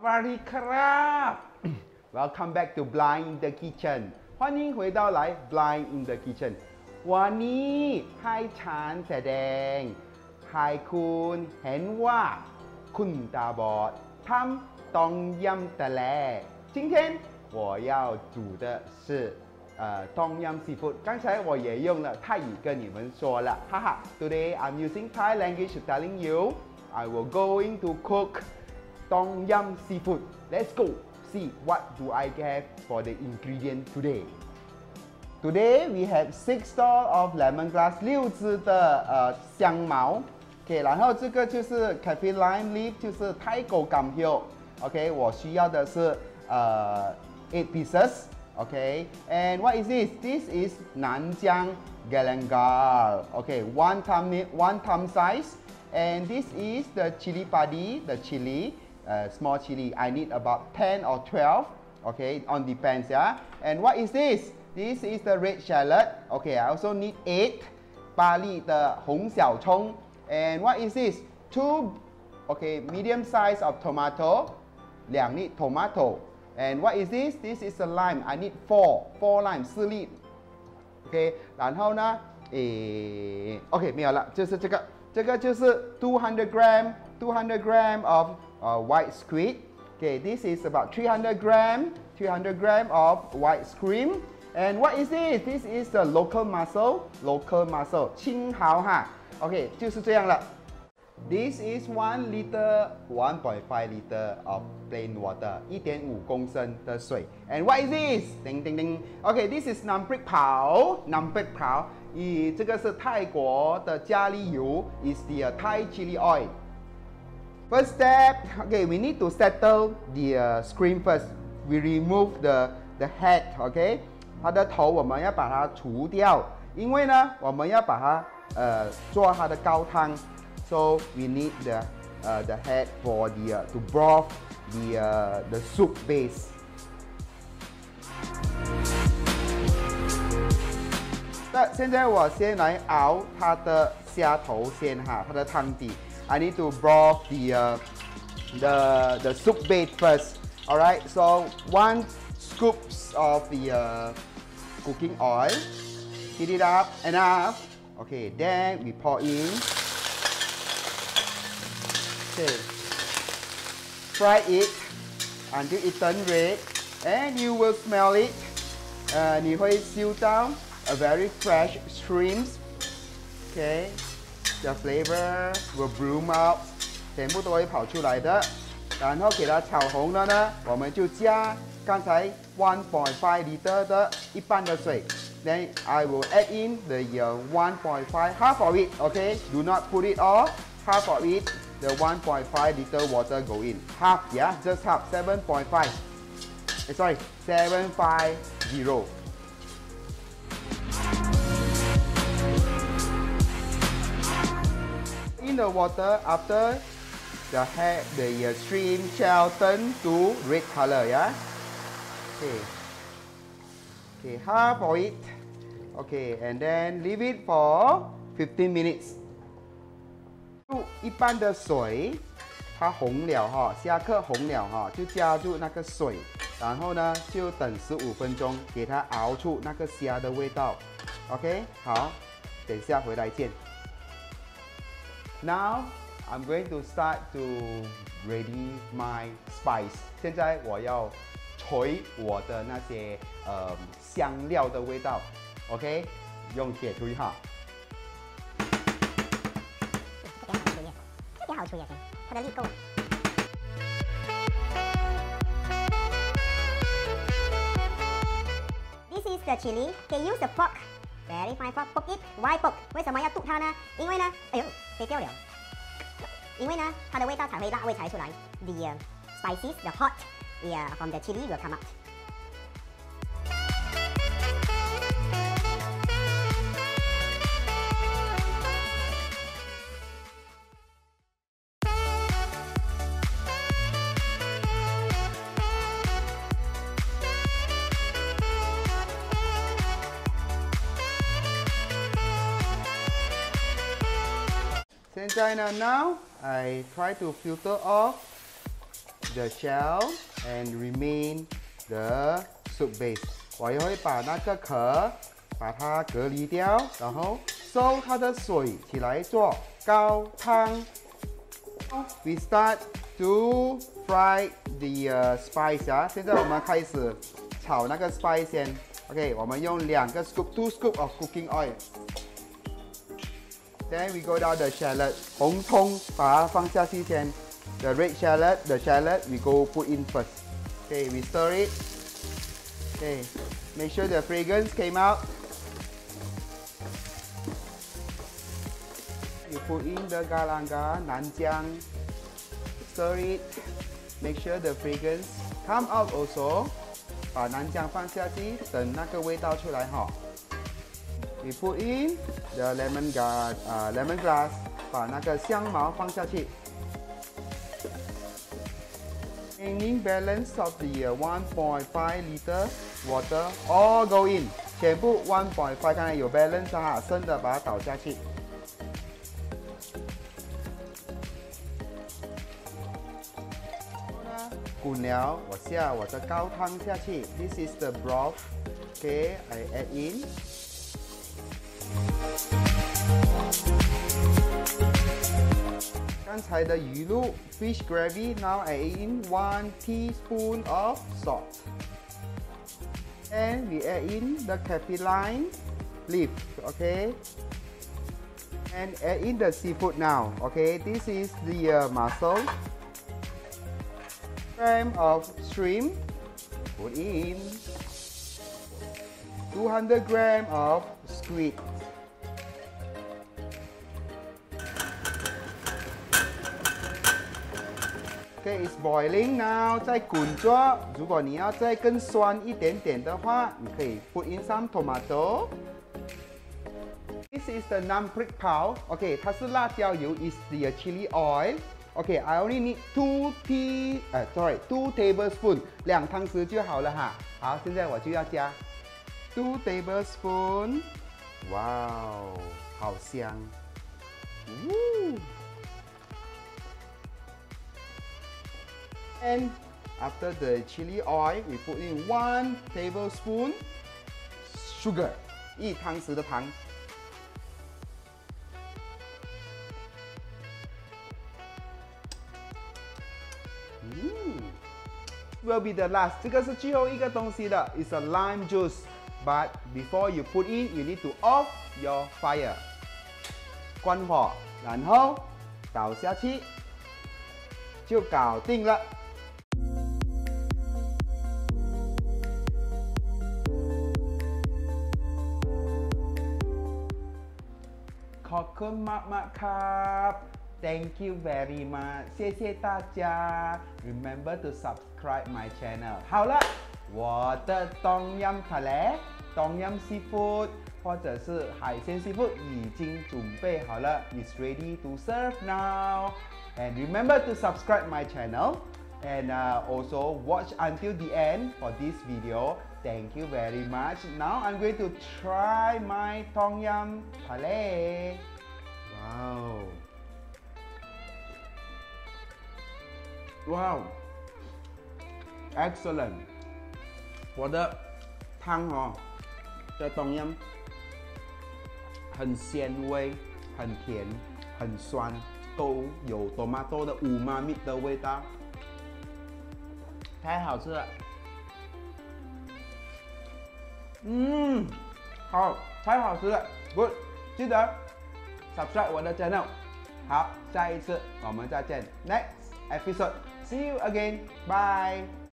วัสดีครับ Welcome back to Blind in the Kitchen 欢迎回到来 Blind in the Kitchen วันนี้ให้ฉันแสดงให้คุณเห็นว่าคุณตาบอดทำต้มยำทะเล今天我要煮的是ต้มยำ seafood 刚才我也用了泰语跟你们说了哈哈 Today I'm using Thai language to telling you I will going to cook Tom Yum Seafood. Let's go see what do I get for the ingredient today. Today we have 6 stalk of lemongrass 6支的香茅 ，OK， 然后这个就是 kaffir lime leaf 就是泰国柑柚 ，OK， 我需要的是8 pieces，OK，and what is this? This is Nanjiang galangal, OK, one thumb size, and this is the chili padi, the chili. Small chili, I need about 10 or 12, okay, on depends, yeah. And what is this? This is the red shallot, okay, I also need 8 巴粒的红小葱. And what is this? 2, okay, medium size of tomato, 2粒 tomato. And what is this? This is a lime, I need 4 lime, 4粒 ，OK， 然后呢，OK 没有了，就是这个就是200 gram of white squid. Okay, this is about 300 gram of white scream. And what is this? This is the local mussel, 青蚝哈。OK， 就是这样了。This is 1 liter, 1.5 liter of plain water, 1.5公升的水。And what is this? 叮叮叮。Okay, this is nam prik pao. 这个是泰国的咖喱油 is the Thai chili oil. First step, okay, we need to settle the screen first. We remove the head, okay? 它的头我们要把它除掉，因为呢，我们要把它做它的高汤。So we need the head for to broth the soup base. 现在我先来熬它的虾头先哈，它的汤底。I need to broth the soup base first. Alright, so 1 scoops of the cooking oil. Heat it up enough. Okay, then we pour in. Okay, fry it until it turns red, and you will smell it. 你会嗅到 a very fresh shrimps. Okay. The flavor will bloom out， 全部都会跑出来的。然后给它炒红了呢，我们就加刚才1.5 liter 的一半的水。Then I will add in the 1.5 half of it. Okay, do not put it all. Half of it, the 1.5 liter water go in. Half, yeah, just half. 7.5. Sorry, 750. In the water after the shrimp shell turn to red color, yeah. Okay, half of it. Okay, and then leave it for 15 minutes. 一般的水，它红了哈，虾壳红了哈，就加入那个水，然后呢就等15分钟，给它熬出那个虾的味道。OK， 好，等一下回来见。Now I'm going to start to ready my spice. 现在我要捶我的那些香料的味道 ，OK？ 用铁锤哈。 这点好吹也行，它的力够。This is the chili. Can use the fork. Very fine fork. Poke it. Why poke? 为什么要剁它呢？因为呢，哎呦，飞掉了。因为呢，它的味道才会辣味才出来。The spices, the hot, from the chili will come out. Now I try to filter off the shell and remain the soup base。我也会把那个壳把它隔离掉，然后收它的水起来做高汤。We start to fry the spice 啊，现在我们开始炒那个 spice 先。OK， 我们用2个 2 scoop of cooking oil。Then we go down the shallot， 红葱把它放下去先。The red shallot, the shallot we go put in first. Okay, we stir it. Okay, make sure the fragrance came out. You put in the galangal, nanjiang. Stir it. Make sure the fragrance come out also. 把南姜放下去，等那个味道出来哈。We put in the lemongrass， 把那个香茅放下去。Remaining balance of the 1.5 liter water all go in， 全部 1.5， 刚才有 balance 哈，剩的把它倒下去。滚了，我下我的高汤下去。This is the broth. Okay, I add in. 刚才的鱼露 fish gravy. Now I add in 1 teaspoon of salt. And we add in the capelline leaf. Okay. And add in the seafood now. Okay, this is the mussel. Gram of shrimp, put in 200 gram of squid. Okay, it's boiling now. 在滚着。如果你要再更酸一点点的话，你可以 put in some tomato. This is the nam prik pao. Okay, 它是辣椒油 is the chili oil.Okay, I only need 2 tablespoons， 2汤匙就好了哈。好，现在我就要加2 tablespoons。哇哦，好香！And after the chili oil, we put in 1 tablespoon sugar， 1汤匙的糖。Will be the last. 这个是最后一个东西的 It's a lime juice. But before you put in, you need to off your fire. 关火，然后倒下去，就搞定了。ขอบคุณมากๆครับ Thank you very much 谢谢大家 Remember to subscribe my channel 好了，我的冬阴塔嘞，冬阴 seafood 或者是海鲜 seafood 已经准备好了 It's ready to serve now And remember to subscribe my channel And also watch until the end for this video Thank you very much Now I'm going to try my Tom Yum Pale Wow Wow Excellent 我的汤哦的冬阴很鲜味很甜很酸都有 tomato 的umami 的味道太好吃了好太好吃了 Good 记得 subscribe 我的 channel 好下一次我们再见 Next episode See you again. Bye.